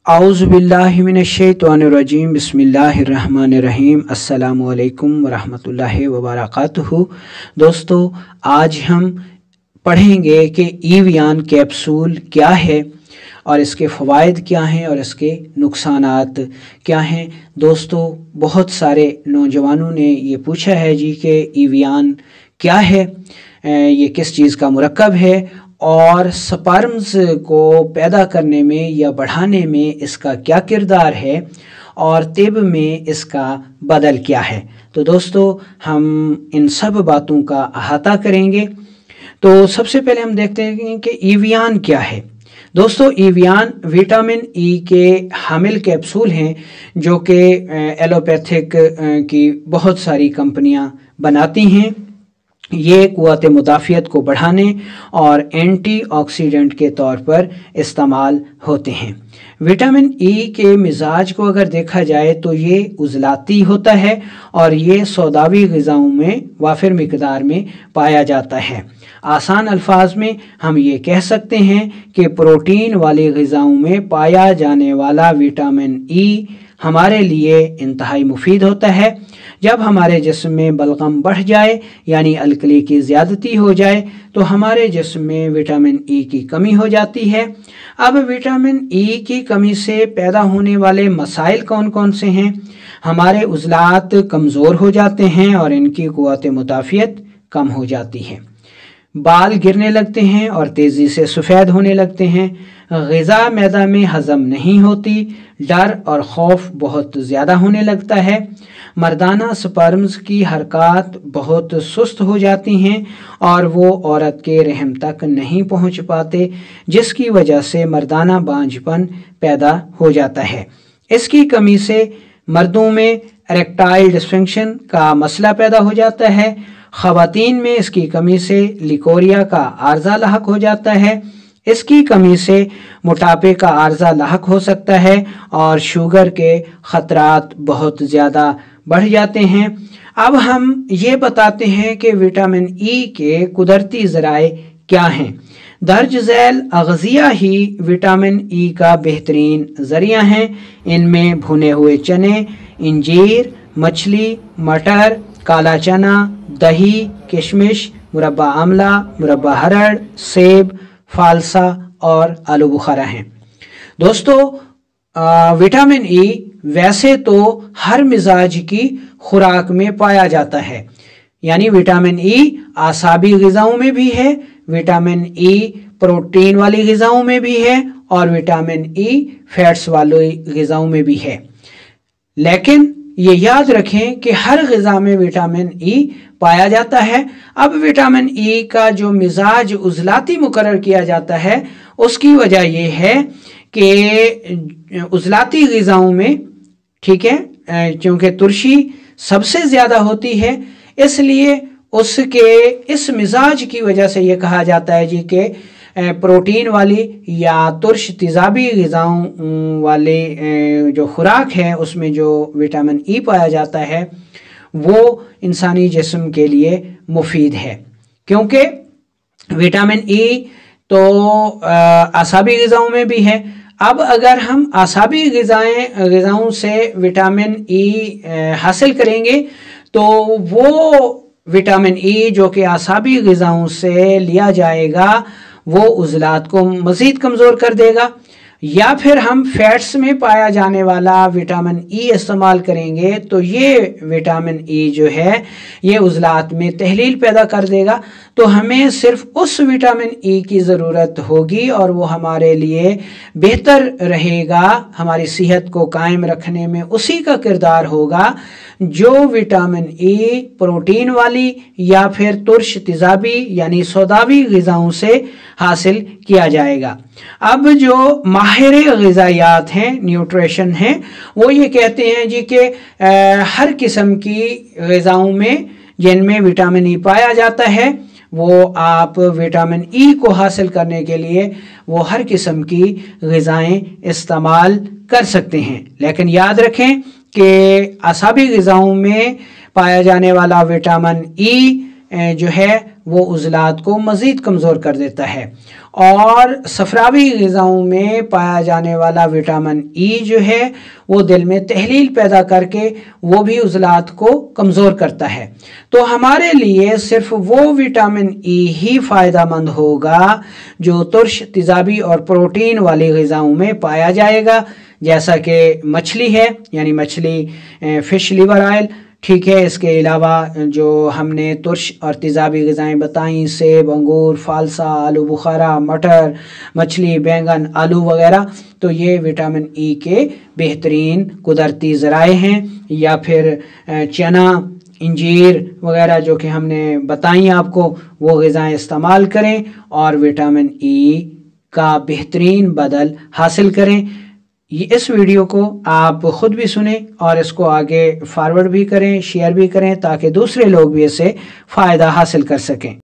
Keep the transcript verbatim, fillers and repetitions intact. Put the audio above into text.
औज़ुबिल्लाहि मिनश्शैतानिर्रजीम बिस्मिल्लाहिर्रहमानिर्रहीम अस्सलामु अलैकुम वरहमतुल्लाहि वबरकातुहू। दोस्तों, आज हम पढ़ेंगे कि ईवियान कैप्सूल क्या है और इसके फ़वाइद क्या हैं और इसके नुकसानात क्या हैं। दोस्तों, बहुत सारे नौजवानों ने ये पूछा है जी कि ईवियान क्या है, ये किस चीज़ का मुरक्कब है और स्पर्म्स को पैदा करने में या बढ़ाने में इसका क्या किरदार है और तिब में इसका बदल क्या है। तो दोस्तों, हम इन सब बातों का अहाता करेंगे। तो सबसे पहले हम देखते हैं कि ईवियान क्या है। दोस्तों, ईवियान विटामिन ई के हामिल कैप्सूल हैं जो कि एलोपैथिक की बहुत सारी कंपनियां बनाती हैं। ये क़ुव्वत मुदाफ़ियत को बढ़ाने और एंटीऑक्सीडेंट के तौर पर इस्तेमाल होते हैं। विटामिन ई के मिजाज को अगर देखा जाए तो ये उज़लाती होता है और ये सौदावी ग़िज़ाओं में वाफिर मिकदार में पाया जाता है। आसान अल्फाज में हम ये कह सकते हैं कि प्रोटीन वाली ग़िज़ाओं में पाया जाने वाला विटामिन ई हमारे लिए इंतहाई मुफीद होता है। जब हमारे जिस्म में बलगम बढ़ जाए यानी अलकली की ज़्यादती हो जाए तो हमारे जिस्म में विटामिन ई की कमी हो जाती है। अब विटामिन ई की कमी से पैदा होने वाले मसाइल कौन कौन से हैं? हमारे उज़लात कमज़ोर हो जाते हैं और इनकी क़ुव्वत मुदाफ़ियत कम हो जाती है। बाल गिरने लगते हैं और तेज़ी से सफ़ेद होने लगते हैं। ग़िज़ा मैदा में हज़म नहीं होती। डर और खौफ बहुत ज़्यादा होने लगता है। मर्दाना स्पर्म्स की हरकत बहुत सुस्त हो जाती हैं और वो औरत के रहम तक नहीं पहुंच पाते, जिसकी वजह से मर्दाना बांझपन पैदा हो जाता है। इसकी कमी से मर्दों में इरेक्टाइल डिस्फंक्शन का मसला पैदा हो जाता है। ख़वातीन में इसकी कमी से लिकोरिया का आर्जा लाहक हो जाता है। इसकी कमी से मोटापे का आर्जा लाहक हो सकता है और शुगर के ख़तरात बहुत ज़्यादा बढ़ जाते हैं। अब हम ये बताते हैं कि विटामिन ई के कुदरती ज़राए क्या हैं। दर्ज झैल अग़ज़िया ही विटामिन ई का बेहतरीन ज़रिया हैं। इनमें भुने हुए चने, इंजीर, मछली, मटर, काला चना, दही, किशमिश, मुरब्बा आमला, मुरब्बा हरड़, सेब, फालसा और आलू बुखारा हैं। दोस्तों, आ, विटामिन ई वैसे तो हर मिजाज की खुराक में पाया जाता है, यानी विटामिन ई आसाबी ग़िज़ाओं में भी है, विटामिन ई प्रोटीन वाली ग़िज़ाओं में भी है और विटामिन ई फैट्स वाली ग़िज़ाओं में भी है। लेकिन ये याद रखें कि हर ग़िज़ा में विटामिन ई पाया जाता है। अब विटामिन ई का जो मिजाज उज़लाती मुकर्रर किया जाता है उसकी वजह यह है कि उज़लाती ग़िज़ाओं में, ठीक है, क्योंकि तुर्शी सबसे ज़्यादा होती है, इसलिए उसके इस मिजाज की वजह से ये कहा जाता है जी कि प्रोटीन वाली या तुर्श तेज़ाबी ग़िज़ाओं वाले जो खुराक है उसमें जो विटामिन ई पाया जाता है वो इंसानी जिस्म के लिए मुफीद है, क्योंकि विटामिन ई तो आसाबी ग़िज़ाओं में भी है। अब अगर हम आसाबी ग़िज़ाएँ ग़िज़ाओं से विटामिन ई हासिल करेंगे तो वो विटामिन ई जो कि आसाबी ग़िज़ाओं से लिया जाएगा वो उज़लात को मज़ीद कमज़ोर कर देगा, या फिर हम फैट्स में पाया जाने वाला विटामिन ई इस्तेमाल करेंगे तो ये विटामिन ई जो है ये उज़लात में तहलील पैदा कर देगा। तो हमें सिर्फ उस विटामिन ई की ज़रूरत होगी और वो हमारे लिए बेहतर रहेगा, हमारी सेहत को कायम रखने में उसी का किरदार होगा जो विटामिन ई प्रोटीन वाली या फिर तुर्श तेज़ाबी यानी सौदावी ग़िज़ाओं से हासिल किया जाएगा। अब जो माहिर ग़िज़ायात हैं, न्यूट्रिशन हैं, वो ये कहते हैं जी कि हर किस्म की ग़िज़ाओं में जिनमें विटामिन ई पाया जाता है वो आप विटामिन ई को हासिल करने के लिए वो हर किस्म की ग़िज़ाएँ इस्तेमाल कर सकते हैं। लेकिन याद रखें कि आसाबी ग़िज़ाओं में पाया जाने वाला विटामिन ई जो है वो उज़लात को मज़ीद कमज़ोर कर देता है اور صفراوی غذاؤں میں پایا جانے والا وٹامن ای جو ہے وہ دل میں تحلیل پیدا کر کے وہ بھی عضلات کو کمزور کرتا ہے۔ تو ہمارے لیے صرف وہ وٹامن ای ہی فائدہ مند ہوگا جو ترش، تیزابی اور پروٹین والی غذاؤں میں پایا جائے گا، جیسا کہ مچھلی ہے، یعنی مچھلی فش لیور آئل، ٹھیک ہے۔ اس کے علاوہ جو ہم نے ترش اور تیزابی غذائیں بتائیں، سیب، انگور، فالسا، آلو بخارا، مٹر، مچھلی، بینگن، آلو وغیرہ، تو یہ وٹامن ای کے بہترین قدرتی ذرائع ہیں۔ یا پھر چنا، انجیر وغیرہ جو کہ ہم نے بتائیں آپ کو، وہ غذائیں استعمال کریں اور وٹامن ای کا بہترین بدل حاصل کریں۔ اس ویڈیو کو آپ خود بھی سنیں اور اس کو آگے فارورڈ بھی کریں، شیئر بھی کریں، تاکہ دوسرے لوگ بھی اسے فائدہ حاصل کر سکیں۔